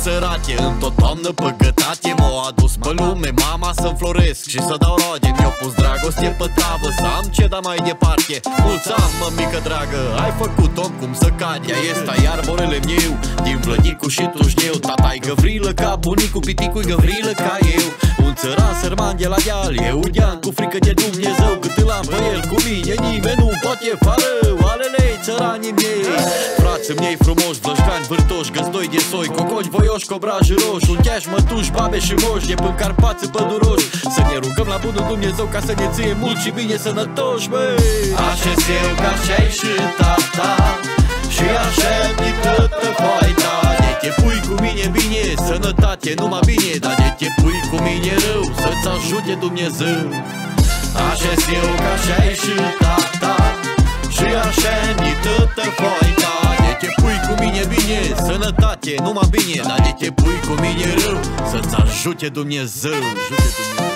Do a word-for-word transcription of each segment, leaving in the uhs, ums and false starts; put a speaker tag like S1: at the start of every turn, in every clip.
S1: sărache, în tot toamnă păgătache. M-au adus pe lume mama să-mi floresc și să dau roade. Mi-au pus dragoste pe tavă să am ce da mai departe. Mulți am, mămică dragă, ai făcut om cum să cade. Ea este iar borele meu, din Vlădicu și Tușneu. Tata-i găvrilă ca bunicul, piticul-i găvrilă ca eu. Un țăran sărman de la deal, eudean cu frică de Dumnezeu. Cât îl am pe el cu mine, nimeni nu poate fară. Alelei, țăranii mei, frații mei frumoși, vlășcani, vârtoși, găzdoi de soi, cococi voioși, cobraji roși, uncheași, mătuși, babe și moși, de până Carpați păduroși. Să ne rugăm la bunul Dumnezeu ca să ne ție mult și bine sănătoși, băi. Așa-s eu, ca așa-i și tata, și așa-mi tătă foaita. De te pui cu mine bine, sănătate, numai bine. Dar de te pui cu mine rău, să-ți ajute Dumnezeu. Așa-s eu, ca așa-i și tata, și așa-mi tătă foaita. De te pui cu mine bine, sănătate, numai bine. Dar de te pui cu mine rău, să-ți ajute Dumnezeu. Ajute Dumnezeu.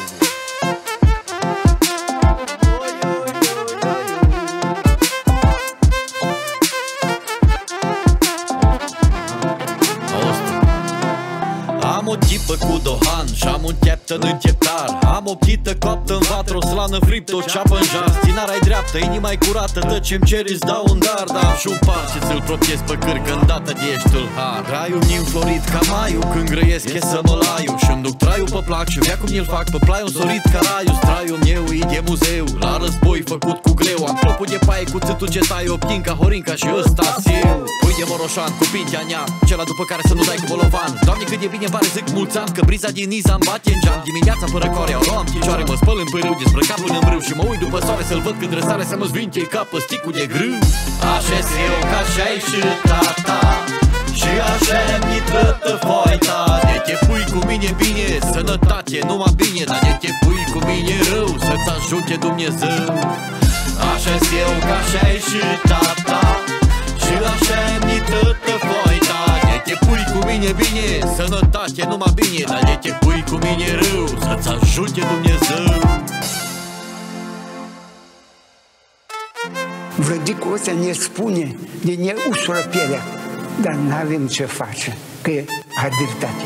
S1: Am o tipă cu dohan și am un captain în cheptar. Am o ptită coaptă în vatră, o slană friptă, o ceapă în jar. Stinara-i dreaptă, inima-i curată, dă ce-mi ceri, îți dau un dar. Dar și un par ce ți-l propiez pe cârcă îndată de ești tâlhar. Traiul mi înflorit ca maiu, când grăiesc e să mă laiu. Și-mi duc traiul pe plac și vea cum îl fac pe plaiu însorit ca raiu. Straiul meu e de muzeu, la război făcut cu greu. Am plopul de paie cu țâtul ce tai, optin ca Horinca și ăsta-s eu. Pui de moroșan cu pintea nea, cela după care să nu dai cu bolovan. Doamne, cât de bine pare, zic mulți ani, că briza din Niza îmi bate în geam. Dimineața până core o luam picioare, mă spăl în pârâu, dezbrăcat până în brâu. Și mă uit după soare să-l văd când răsare, să mă zvinte capă sticul de grâu. Așa-s eu, ca așa-i și tata, și așa-mi tătă foaita. De te pui cu mine bine, sănătate, numai bine. Dar de te pui cu mine rău, să-ți ajute Dumnezeu. Așa-s eu, ca așa-i și tata, și așa-mi tătă foaita. De te pui cu mine bine, sănătate, numai bine. Dar de te pui cu mine rău, să-ți ajute Dumnezeu.
S2: Vlădicul ăsta ne spune, de ne usură pielea, dar n-avem ce face, că e abilitate.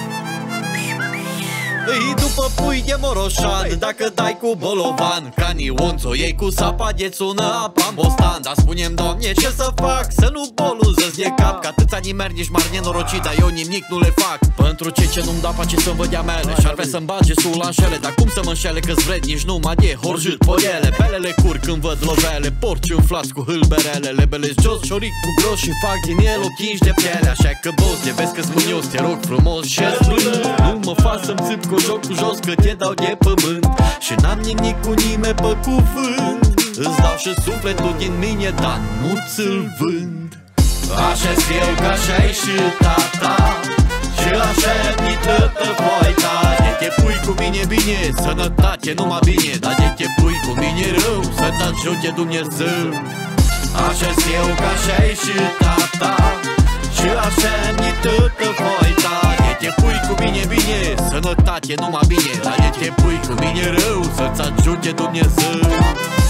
S1: Îi după pui de moroșan, dacă dai cu bolovan. Ca nionț-o iei cu sapa de țună apa în bostan. Dar spune-mi, Doamne, ce să fac? Să nu boluză-ți de cap, că atâția nimeri nici mari nenorocit, dar eu nimic nu le fac. Pentru ce ce nu-mi da pace să-mi văd mele, și-ar vrea să-mi bage sul la înșele. Dar cum să mă înșele că-ți vred nici numai de horjit podele. Pelele curg când văd lovele, porci umflați cu hâlberele. Lebele-s jos, șoric cu gros și fac din el ochinși de piele. Așa că boss, de vezi că-s mânios, te rog frumos și-ți plâng. Nu mă fac să-mi țip cu joc cu jos, că te dau de pământ. Și n-am nimic cu nimeni pe cuvânt. Îți dau și sufletul din mine, dar nu ți-l vând. Așa-s eu, ca așa-i și tata, și așa-mi tătă foaita. De te pui cu mine bine, sănătate, numai bine. Dar de te pui cu mine rău, să-ți ajute Dumnezeu. Așa-s eu, ca așa-i și tata, și așa-mi tătă foaita. De te pui cu mine bine, sănătate, numai bine. Dar de te pui cu mine rău, să-ți ajute Dumnezeu.